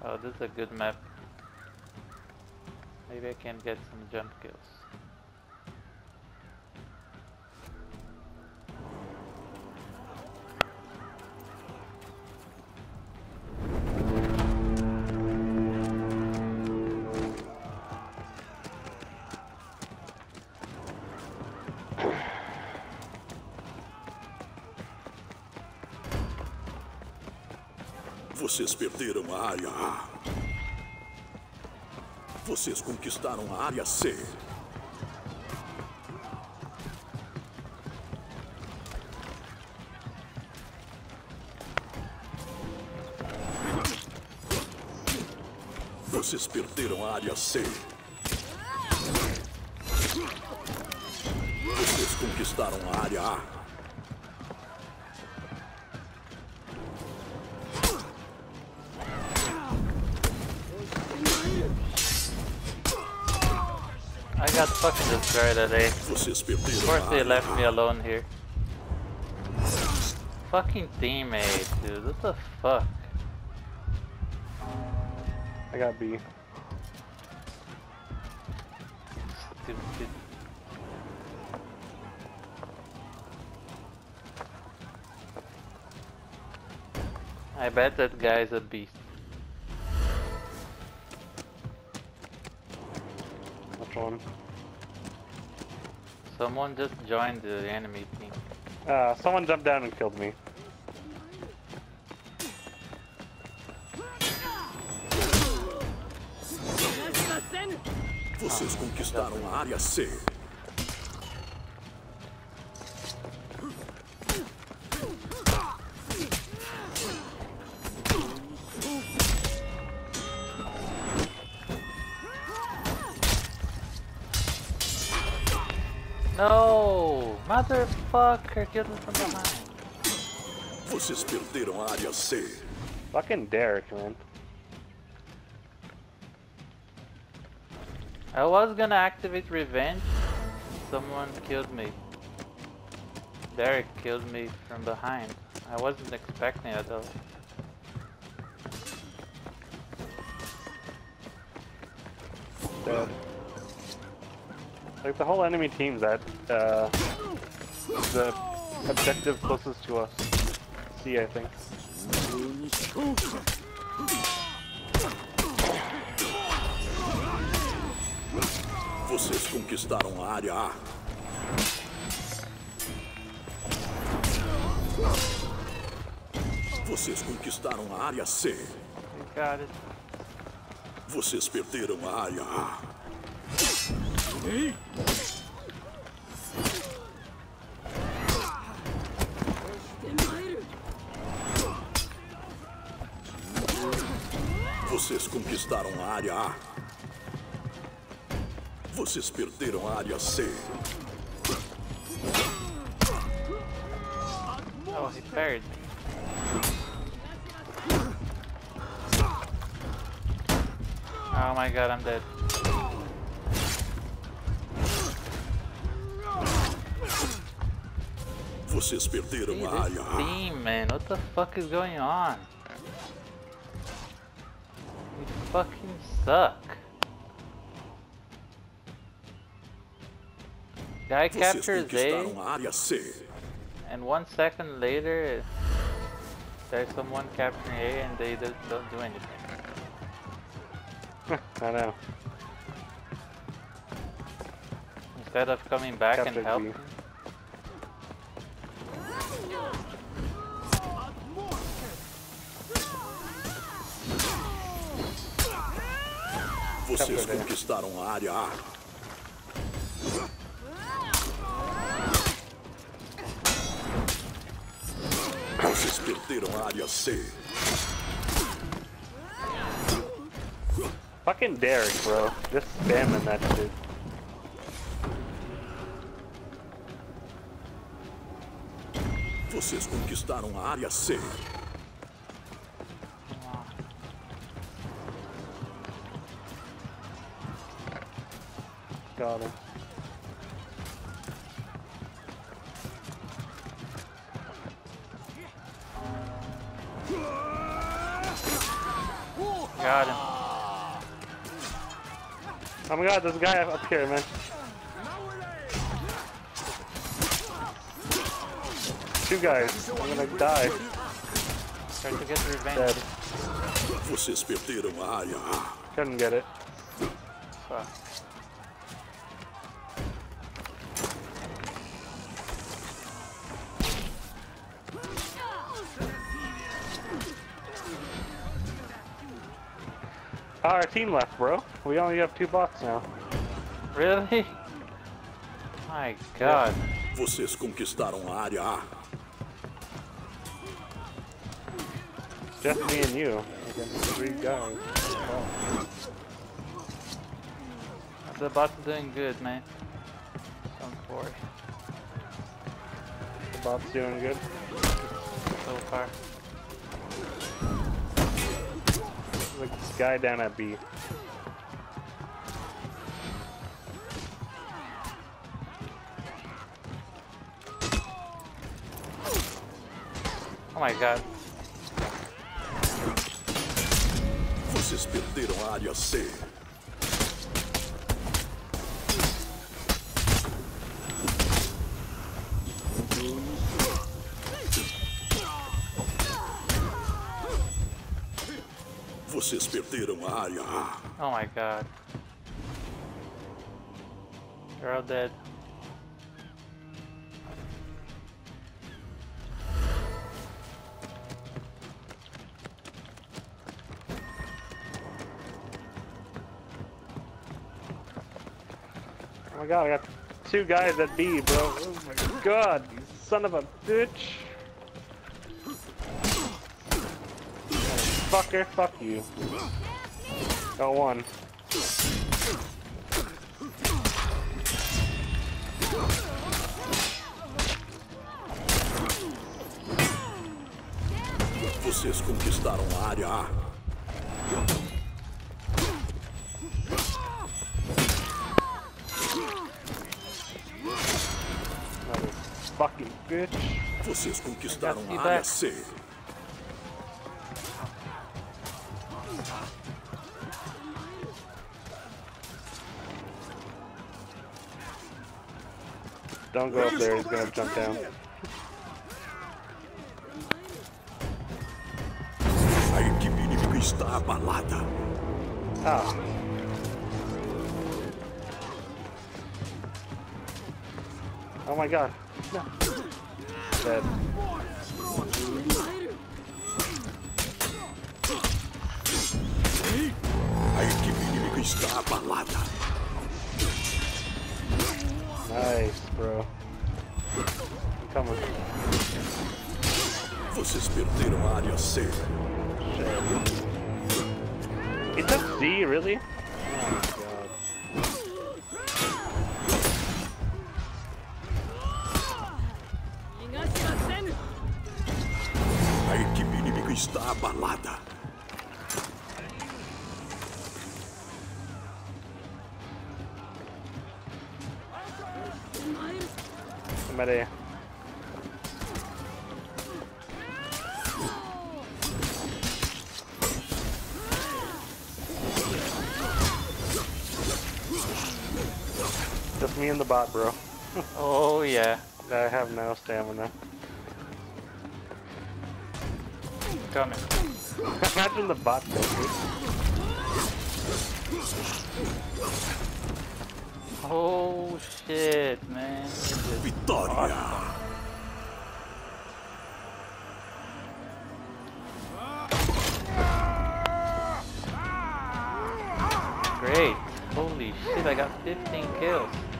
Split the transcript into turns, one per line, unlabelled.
Oh, this is a good map. Maybe I can get some jump kills.
Vocês perderam a área A. Vocês conquistaram a área C. Vocês perderam a área C. Vocês conquistaram a área A.
I got fucking destroyed today. Of course they left me alone here. Fucking teammate, dude. What the fuck?
I got B.
Stupid. I bet that guy's a beast.
Which one?
Someone just joined the enemy team.
Someone jumped down and killed me.
Vocês conquistaram a área C.
No! Motherfucker, killed me from behind.
Vocês perderam a área C.
Fucking Derek, man.
I was gonna activate revenge. Someone killed me. Derek killed me from behind. I wasn't expecting it though.
Dead. Like the whole enemy team's at the objective closest to us. C, I think.
Vocês conquistaram a área A. Vocês conquistaram a área C.
You got it.
Vocês perderam a área A. Vocês conquistaram a área A. Vocês perderam a área C.
Oh, he parried. Oh my god, I'm dead.
Vocês perderam
Dude,
a
this
área A.
team, man, what the fuck is going on? You fucking suck. Guy
Vocês
captures
conquistaram
A,
a área C.
and 1 second later, there's someone capturing A and they just don't do anything.
I know.
Instead of coming back and
Captured
helping.
B.
Vocês conquistaram a área A. Vocês perderam a área C.
Fucking Derek, bro. Just spamming that shit.
Vocês conquistaram a área C.
Got him.
Got him.
Oh my god, there's a guy up here, man. Two guys. I'm gonna die.
Try to get revenge.
Dead.
Vocês perderam a área A.
Couldn't get it.
Fuck.
Oh, our team left, bro. We only have 2 bots now.
Really? My god.
Vocês conquistaram a área A.
Just me and you against 3 guys. Oh.
The bot's doing good, man. Don't worry.
The bot's doing good.
So far.
There's a guy down at B.
Oh my god.
Vocês perderam a área C. Vocês perderam a área A.
Oh my god. They're all dead.
Oh my god, I got 2 guys at B, bro. Oh my god, you son of a bitch. Fucker, fuck you. Got 1.
Vocês conquistaram a área A.
Another fucking bitch.
Vocês conquistaram
I got
a área
feedback.
C.
Don't go up there, he's gonna jump down.
A equipe inimiga está abalada.
Ah. Oh my god. No. Dead.
A equipe inimiga está abalada.
Nice, bro. I'm coming.
Vocês perderam a área C.
Shit. He took C, really? Oh my god.
A equipe inimiga está abalada.
Somebody. Just me and the bot, bro.
Oh yeah.
I have no stamina.
Coming.
Imagine the bot though, dude.
Oh shit, man.
Vitória!
Great. Holy shit, I got 15 kills.